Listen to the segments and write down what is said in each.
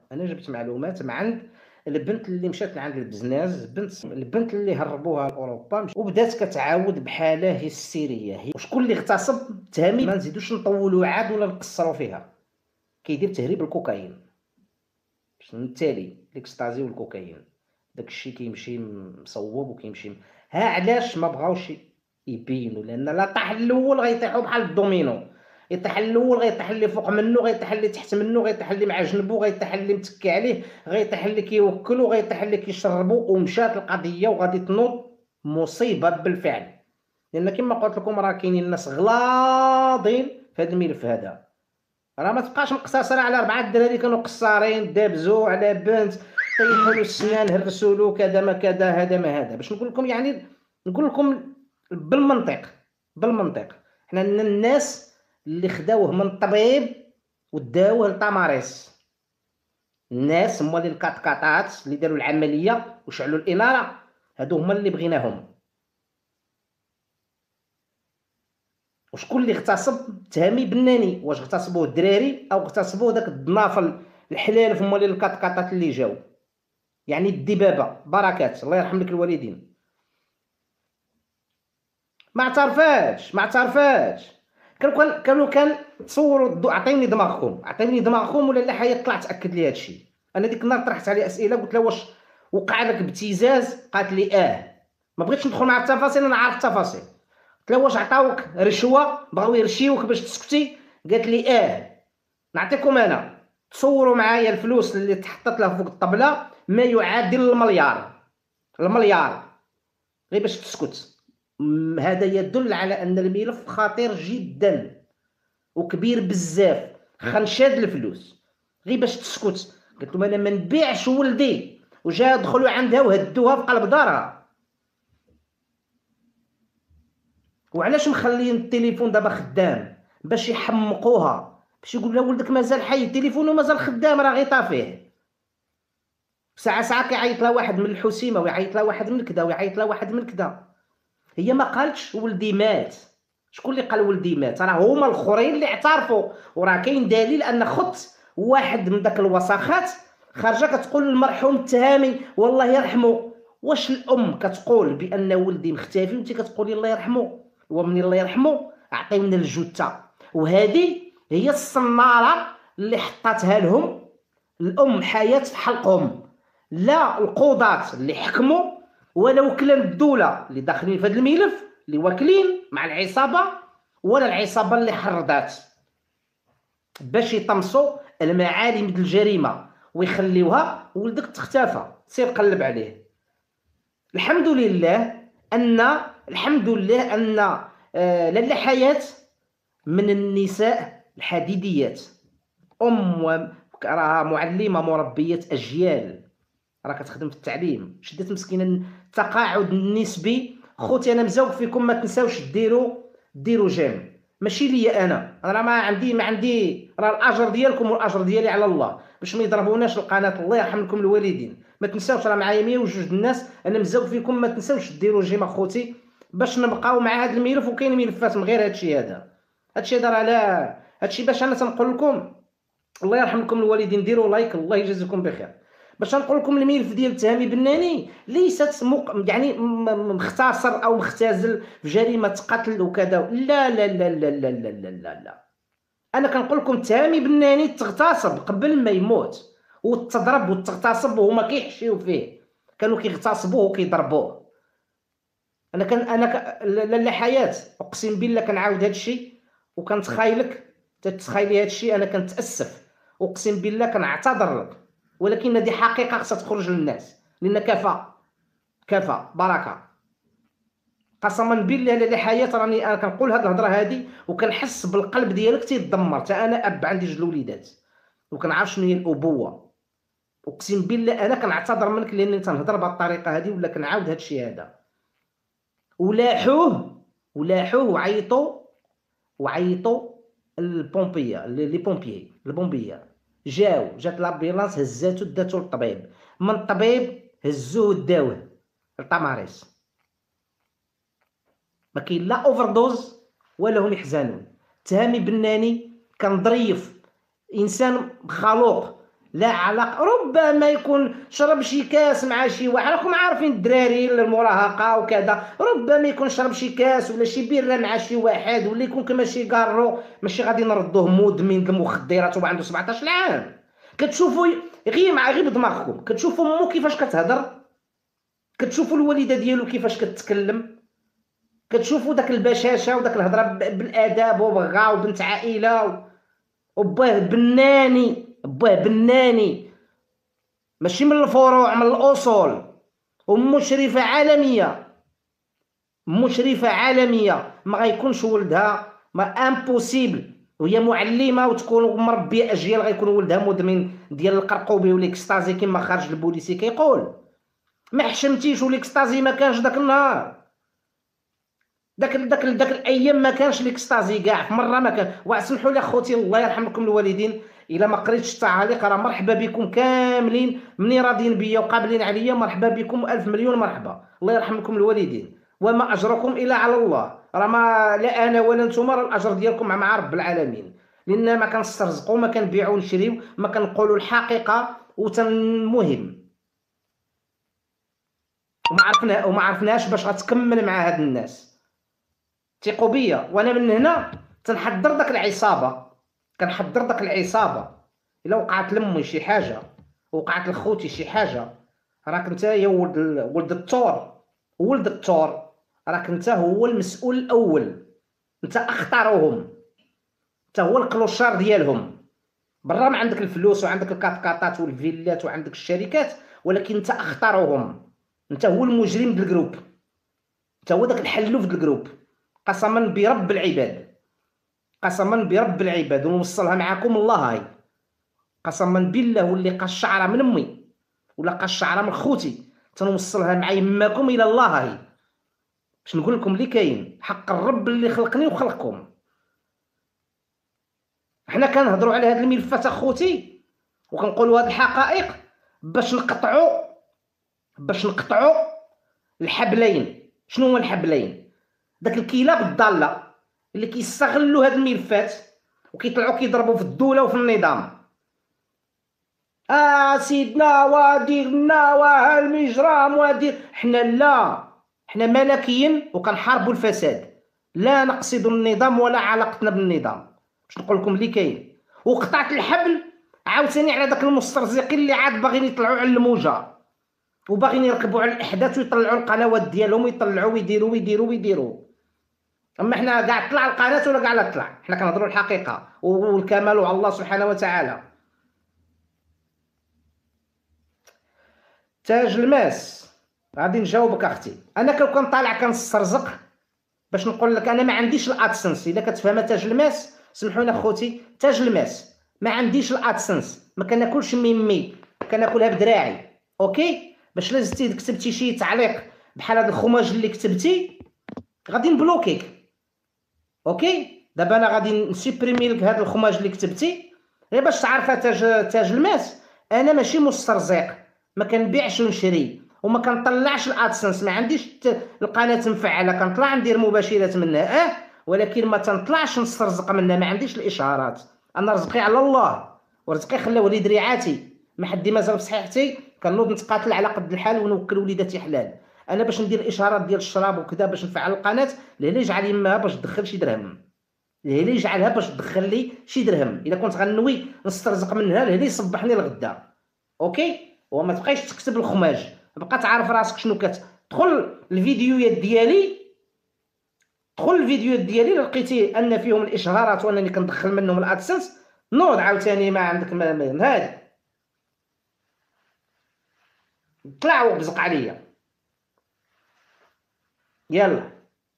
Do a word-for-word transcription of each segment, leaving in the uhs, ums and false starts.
أنا جبت معلومات مع عند البنت اللي مشات لعند البزناز، بنت البنت اللي هربوها لأوروبا مش وبدات كتعاود بحالة هستيرية، هي وشكون اللي اغتصب؟ التهامي ما نزيدوش نطولوا عاد ولا نقصروا فيها، كيدير تهريب الكوكايين، باش بالتالي الإكستازي والكوكايين، داك الشيء كيمشي مصوّب وكيمشي م ها علاش ما بغاوش يبينوا، لأن لا طاح الأول غيطيحوا بحال الدومينو، يطيح الأول غيطيح اللي فوق منّو، غيطيح اللي تحت منّو، غيطيح اللي مع جنبو، غيطيح اللي متكي عليه، غيطيح اللي كيوكّلو، غيطيح اللي كيشربو، ومشات القضية وغادي تنوض مصيبة بالفعل، لأن كيما قُلت لكم راه كاينين ناس غلاضين في هاد الملف هذا. راه ما تبقاش مقتصرة على أربعة دراري كانوا قصّارين دابزوا على بنت طيحوا له السنان هرسوا له كذا ما كذا هذا ما هذا، باش نقول لكم يعني نقول لكم بالمنطق، بالمنطق، حنا عندنا الناس اللي خداوه من الطبيب وداوه للتماريس، الناس هُما اللي الكاطكاطات اللي داروا العملية وشعلوا الإنارة، هادو هُما اللي بغيناهم. وشكون اللي اغتصب؟ تهامي بناني، واش اغتصبوه الدراري أو اغتصبوه داك الضنافل الحلال هُما اللي الكاطكاطات اللي جاو، يعني الدبابة بركات الله يرحم لك الوالدين، ما اعترفاتش، ما اعترفاتش، كانوا كان كانوا كان تصوروا الضو عطيوني دماغكم، عطيوني دماغكم ولا لا حياة طلع تأكد لي هاد الشي، أنا ديك النهار طرحت عليه أسئلة قلت لها واش وقع لك ابتزاز؟ قالت لي آه، ما بغيتش ندخل مع التفاصيل أنا عارف التفاصيل. قلت لها واش عطاوك رشوة بغاو يرشيوك باش تسكتي؟ قالت لي آه، نعطيكم أنا تصوروا معايا الفلوس اللي تحطت له فوق الطبلة ما يعادل المليار، المليار غير باش تسكت. م- هذا يدل على أن الملف خطير جدا وكبير بزاف، خنشاد الفلوس غير باش تسكت. قلت لهم أنا ما نبيعش ولدي، وجا دخلوا عندها وهدوها في قلب دارها. وعلاش مخليين التليفون دابا خدام؟ باش يحمقوها، باش يقول لها ولدك مازال حي تليفونه مازال خدام راه غير طافيه. ساعه ساعه كيعيط لها واحد من الحسيمه ويعيط لها واحد من كذا ويعيط لها واحد من كذا، هي ما قالتش ولدي مات. شكون اللي قال ولدي مات؟ راه هما الاخرين اللي اعترفوا، وراه كاين دليل ان خت واحد من داك الوثائقات خارجه كتقول للمرحوم التهامي والله يرحمه. واش الام كتقول بان ولدي مختفي وانت كتقولي الله يرحمه؟ ومن الله يرحمه عطيونا الجثه، وهذه هي الصناره اللي حطاتها لهم الام حياه في حلقهم، لا القضاة اللي حكموا ولا وكلاء الدوله اللي داخلين في هذا الملف اللي واكلين مع العصابه، ولا العصابه اللي حرضات باش يطمسوا المعالم ديال الجريمه ويخليوها ولدك تختفى سير قلب عليه. الحمد لله ان الحمد لله ان آه لاله حياه من النساء الحديديات، ام و- راها معلمه مربيه اجيال، راه كتخدم في التعليم، شدات مسكينه التقاعد النسبي. خوتي انا مزوق فيكم ما تنساوش ديروا ديروا جيم، ماشي ليا انا، انا ما عندي ما عندي راه الاجر ديالكم والاجر ديالي على الله، باش ما يضربوناش القناه الله يرحم لكم الوالدين. ما تنساوش راه معايا مية وجوج الناس، انا مزوق فيكم ما تنساوش ديروا جيم اخوتي باش نبقاو مع هذا الملف. وكاين ملفات من غير هادشي هذا، هادشي هذا راه لا هادشي باش انا تنقول لكم الله يرحم لكم الوالدين ديروا لايك الله يجازيكم بخير. باش نقول لكم الملف ديال تهامي بناني ليست مق... يعني م- م- مختصر او مختزل في جريمه قتل وكذا، لا لا لا لا لا لا لا لا, لا. انا كنقول لكم تهامي بناني تغتصب قبل ما يموت، وتضرب وتغتصب وهما كيحشيو فيه، كانوا كيغتصبوه وكيضربوه. انا كان انا ك... لاله حياه اقسم بالله كنعاود هذا الشيء وكنتخايلك تتخايلي هذا الشيء، انا كنتاسف اقسم بالله كنعتذر لك، ولكن هذه حقيقه خصها تخرج للناس لان كفى كفى بركه. قسما بالله لاله حياه راني انا كنقول هذه الهضره هذه وكنحس بالقلب ديالك تيدمر، حتى انا اب عندي جوج الوليدات وكنعرف شنو هي الابوه. اقسم بالله انا كنعتذر منك لاني تنهضر بهذه الطريقه هذه ولا كنعاود هذا الشيء هذا. ولاحوه ولاحوه وعيطوا وعيطوا البومبيه لي بومبيي البومبيه جاو، جات لابيلانس هزاتو داتو للطبيب، من الطبيب هزوه داوه لطماريس. ما كاين لا اوفر دوز ولا هم يحزنون. تهامي بناني كان ظريف، انسان خلوق، لا علاقه، ربما يكون شرب شي كاس مع شي واحد، راكم عارفين الدراري المراهقه وكذا، ربما يكون شرب شي كاس ولا شي بيره مع شي واحد، ولا يكون كما شي كارو، ماشي غادي نردوه مدمن المخدرات وهو عنده سبعطاش عام. كتشوفوا غير مع غير بدماغكم، كتشوفوا مو كيفاش كتهضر، كتشوفوا الوالده ديالو كيفاش كتكلم، كتشوفوا داك البشاشه وداك الهضره بالاداب وبغا وبنت عائله وباه بناني، باه بناني ماشي من الفروع، من الاصول، ومشرفه عالميه، مشرفه عالميه ما غيكونش ولدها، ما امبوسيبل، وهي معلمه وتكون مربيه اجيال غيكون ولدها مدمن ديال القرقوبي والاكستازي كما خارج البوليسي كيقول. ما حشمتيش، والاكستازي ما كانش داك النهار، داك داك داك الايام ما كانش الاكستازي كاع، في مره ما كان. واسمحوا لي اخوتي الله يرحم لكم الوالدين الا ما قريتش التعاليق، راه مرحبا بكم كاملين، مني راضيين بيا وقابلين عليا، مرحبا بكم الف مليون مرحبا، الله يرحم لكم الوالدين. وما اجركم الا على الله، راه ما لا انا ولا نتوما، راه الاجر ديالكم مع رب العالمين، لان ما كنسترزقوا، ما كنبيعوا ونشريو، ما كنقولوا الحقيقه وتنمهم، وما عرفنا وما عرفناش باش غتكمل مع هاد الناس. ثقوا بيا، وانا من هنا تنحضر داك العصابه، كنحضر داك العصابه. الا وقعت لامي شي حاجه، وقعت لخوتي شي حاجه، راك انت يا ولد ولد الثور، ولد الثور، راك انت هو المسؤول الاول، انت اخطرهم، انت هو الكلوشار ديالهم. برا ما عندك الفلوس وعندك الكاطكاطات والفيلات وعندك الشركات، ولكن انت اخطرهم، انت هو المجرم ديال الجروب، انت هو داك الحلوف ديال الجروب، قسما برب العباد، قسما برب العباد، ونوصلها معاكم الله هاي، قسما بالله واللي قا الشعره من امي ولا قا الشعره من خوتي تنوصلها مع يماكم الى الله هاي، باش نقول لكم اللي كاين حق الرب اللي خلقني وخلقكم. حنا كنهضروا على هاد الملفات اخوتي وكنقولوا هاد الحقائق باش نقطعوا باش نقطعوا الحبلين. شنو هما الحبلين؟ داك الكلاب الضاله اللي كيستغلوا هاد الملفات وكيطلعوا كيضربوا في الدوله وفي النظام. اه سيدنا وديرنا وهالمجرم ودير، حنا لا، حنا ملكيين وكنحاربوا الفساد، لا نقصد النظام ولا علاقتنا بالنظام، باش نقول لكم اللي كاين. وقطعت الحبل عاوتاني على داك المسترزقين اللي عاد باغيين يطلعوا على الموجه وباغيين يركبوا على الاحداث ويطلعوا القنوات ديالهم ويطلعوا ويديروا ويديروا ويديروا. اما حنا كاع طلع القناه ولا كاع لا طلع، حنا كنهضروا الحقيقه، والكمال على الله سبحانه وتعالى. تاج الماس، غادي نجاوبك اختي. انا كون كنطالع كنسترزق باش نقول لك انا ما عنديش الادسنس، الا كتفهم تاج الماس سمحوا لي اخوتي، تاج الماس ما عنديش الادسنس، ما كناكلش ميمي، كناكلها بدراعي. اوكي، باش لا زدتي كتبتي شي تعليق بحال هذا الخماج اللي كتبتي غادي نبلوكيك. اوكي، دابا انا غادي نسيبريمي لك هذا الخماج اللي كتبتي غير باش تعرفها. تاج تاج الماس انا ماشي مسترزق، ما كنبيعش ونشري وما كنطلعش الادسنس، ما عنديش القناه مفعله، كنطلع ندير مباشرات منها اه، ولكن ما تنطلعش نسترزق منها، ما عنديش الاشهارات. انا رزقي على الله ورزقي خلاوه لي دريعاتي، ما حدي مازال بصحيحتي كنوض نتقاتل على قد الحال ونوكل وليداتي حلال. انا باش ندير الاشهارات ديال الشراب وكذا باش نفعل القناه، لا لا يجعل يماها باش تدخل شي درهم، لا لا يجعلها باش تدخل لي شي درهم. الا كنت غنوي نسترزق منها لا يصبحني الغدا. اوكي، وما تبقايش تكتب الخماج، بقى تعرف راسك شنو كتدخل الفيديوهات ديالي، دخل الفيديوهات ديالي لقيتي ان فيهم الاشهارات وانني كندخل منهم الادسنس، نوض عاوتاني ما عندك ما هذا طلع وبزق عليا. يلا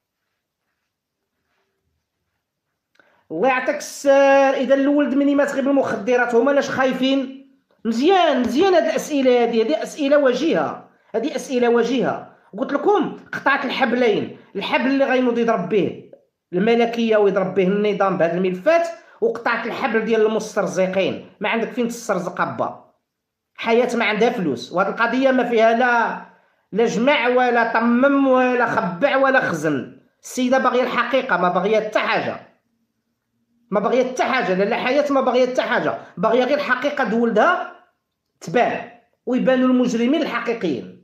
الله يعطيك السر. اذا الولد مني ما تغيب المخدرات هما لاش خايفين؟ مزيان مزيان هاد الاسئله هادي، هادي اسئله وجيهه، هادي اسئله وجيهه. قلت لكم قطعت الحبلين، الحبل اللي غينوض يضرب به الملكيه ويضرب به النظام بهاد الملفات، وقطعت الحبل ديال المسترزقين. ما عندك فين تسترزق ابا، حياه ما عندها فلوس، وهاد القضيه ما فيها لا لا جمع ولا طمم ولا خبع ولا خزن. السيده باغيه الحقيقه، ما باغيه حتى حاجه، ما باغيه حتى حاجه، لا لا حياه ما باغيه حتى حاجه، باغيه غير الحقيقه د ولدها تبان ويبانوا المجرمين الحقيقيين.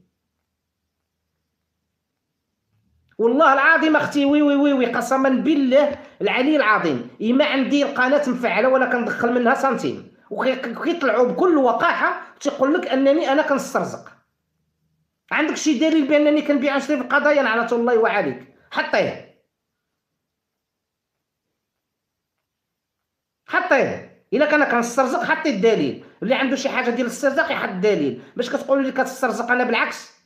والله العظيم اختي وي وي وي وي قسما بالله العلي العظيم، اما عندي القناه مفعله ولا كندخل منها سنتيم، وكيطلعوا بكل وقاحه تيقول لك انني انا كنسترزق. عندك شي دليل بانني كنبيع نشري في القضايا؟ نعلة الله وعليك حطيه حطيه. الا كان كنسترزق حطي الدليل. اللي عنده شي حاجه ديال الاسترزاق يحط الدليل. باش كتقولوا لي كتسترزق؟ انا بالعكس.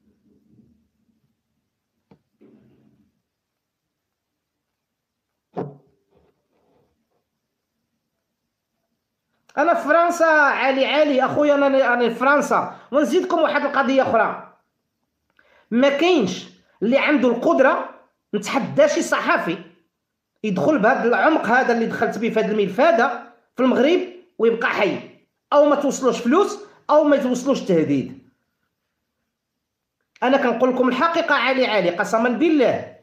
انا في فرنسا عالي عالي اخويا، انا انا في فرنسا. ونزيدكم واحد القضيه اخرى، ما كاينش اللي عنده القدره، نتحدى شي صحفي يدخل بهذا العمق هذا اللي دخلت به في هذا الملف هذا في المغرب ويبقى حي، او ما توصلوش فلوس او ما توصلوش تهديد. انا كنقول لكم الحقيقه عالي عالي قسما بالله.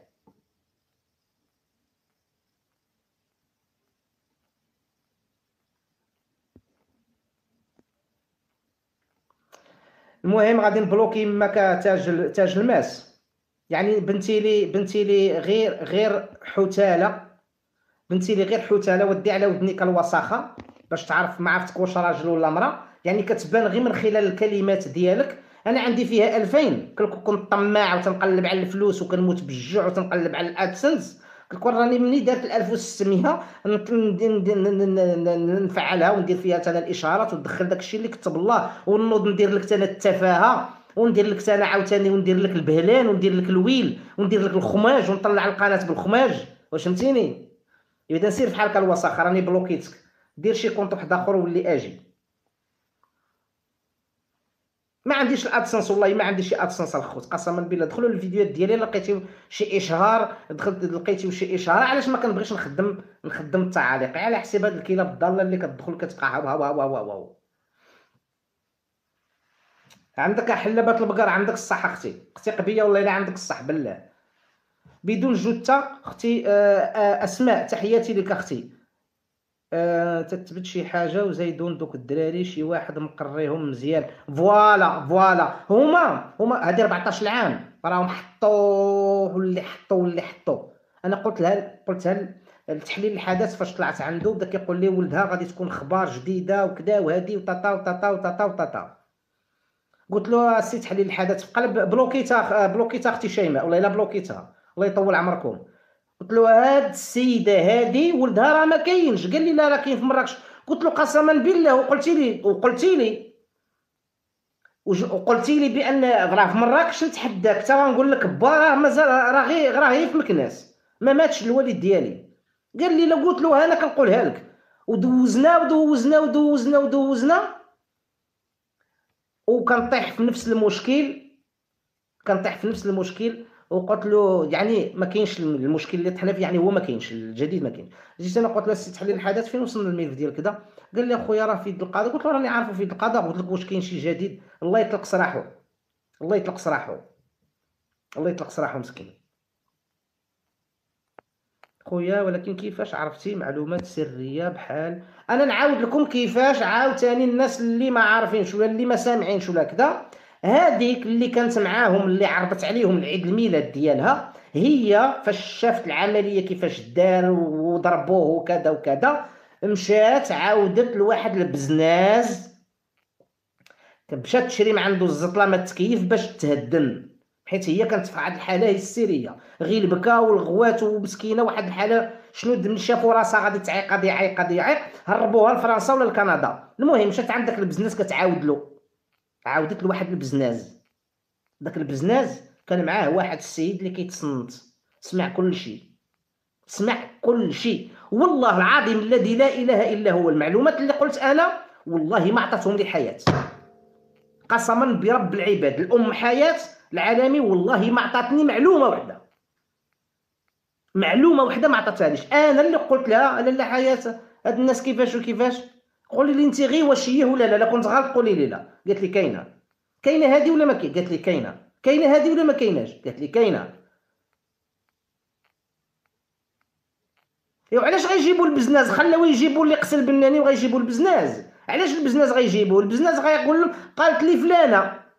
المهم غادي نبلوكي ماك تاج تاج الماس. يعني بنتي لي بنتي لي غير غير حتاله، بنتي لي غير حتاله. ودي على ودنيك الوساخه باش تعرف ما عرفتك واش راجل ولا امراه. يعني كتبان غير من خلال الكلمات ديالك. انا عندي فيها ألفين، كنت طماع وتنقلب على الفلوس وكنموت بالجوع وتنقلب على الادسنس. كنقول راني مني دارت ألف وستمية نفعلها وندير فيها حتى الاشارات وندخل داكشي اللي كتب الله، ونوض ندير لك انا التفاهه، وندير لك انا عاوتاني، وندير لك البهلان، وندير لك الويل، وندير لك الخماج، ونطلع القناه بالخماج. واش فهمتيني؟ اذا سير فحالك الوساخه، راني بلوكيتك. دير شي كونط واحد اخر وولي اجي. ما عنديش الادسنس، والله ما عندي شي ادسنس الخوت قسما بالله. دخلوا الفيديوهات ديالي لقيتيو شي اشهار، دخلت لقيتيو شي اشهار. علاش ما كنبغيش نخدم نخدم التعاليق على حساب هاد الكلاب الضاله اللي كتدخل كتبقى ها ها ها ها ها. عندك حلبات البقر، عندك الصح اختي، اختي قبيه والله الا عندك الصح بالله بدون جثه اختي. آه آه اسماء تحياتي لك اختي. آه تتبت شي حاجه وزيدون دوك الدراري شي واحد مقريهم مزيان. فوالا فوالا هما هما هادي أربعطاش عام راهم حطوه واللي حطوه واللي حطوه. انا قلت لها قلت لها التحليل الحدث فاش طلعت عنده بدا كيقول لي ولدها غادي تكون اخبار جديده وكذا وهادي وطاطا وطاطا وطاطا وطاطا. قلت له السي تحليل الحدث في قلب بلوكيتها بلوكيتها اختي شيماء والله الا بلوكيتها الله يطول عمركم. قلت له هاد السيده هادي ولدها راه ما كاينش. قال لي لا راه كاين في مراكش. قلت له قسما بالله وقلتي لي وقلتي لي وقلتي لي بان راه في مراكش نتحداك حتى غنقول لك با راه مازال راه غير راه غير في مكناس ما ماتش الوالد ديالي. قال لي لا. قلت له انا كنقولها لك. ودوزنا ودوزنا ودوزنا ودوزنا وكنطيح في نفس المشكل كنطيح في نفس المشكل. وقلت له يعني ما كاينش المشكل اللي طحنا فيه، يعني هو ما كاينش الجديد ما كاينش. جيت انا قلت له السي تحليل الحدث فين وصلنا الملف ديال كذا؟ قال لي اخويا راه في يد القضاء. قلت له راني عارفه في يد القضاء. قلت لك واش كاين شي جديد؟ الله يطلق سراحه الله يطلق سراحه الله يطلق سراحه مسكين خويا. ولكن كيفاش عرفتي معلومات سريه بحال؟ انا نعاود لكم كيفاش عاوتاني الناس اللي ما عارفينش ولا اللي ما سامعينش ولا كذا. هذيك اللي كانت معاهم اللي عرضت عليهم العيد الميلاد ديالها، هي فاش شافت العمليه كيفاش دار وضربوه وكذا وكذا، مشات عاودت لواحد البزناز، مشات تشري من عنده الزطلمه التكييف باش تهدن، حيت هي كانت في واحد الحاله هستيريه غير البكا والغوات ومسكينه واحد الحاله. شنو ملي شافوا راسها غادي تعيق غادي يعيق غادي يعيق هربوها لفرنسا ولا لكندا. المهم مشات عند داك البزناس كتعاود له، عاودت لواحد البزناز. داك البزناز كان معاه واحد السيد اللي كيتصنت، سمع كل شيء سمع كل شيء. والله العظيم الذي لا اله الا هو المعلومات اللي قلت انا والله ما عطاتهم لي حياه، قسما برب العباد. الام حياه العالمي والله ما عطاتني معلومه واحده معلومه واحده ما عطاتهاليش. انا اللي قلت لها لا لا حياه هاد الناس كيفاش وكيفاش. قولي لي انت غير واش هي ولا لا. لا كنت غلط قولي لي لا. قالت لي كاينه كاينه هادي ولا ما كاين؟ قالت لي كاينه كاينه هادي ولا ما كايناش؟ قالت لي كاينه. ايوا علاش غيجيبوا البزناز؟ خلاو يجيبوا اللي قسل بناني وغيجيبوا البزناز. علاش البزنس غيجيبوه؟ البزنس غيقول لهم قالت لي فلانه